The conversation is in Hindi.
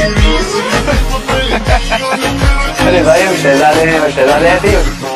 अरे भाई हम शहजादे हैं, और शहजादे ऐसे ही होते हैं।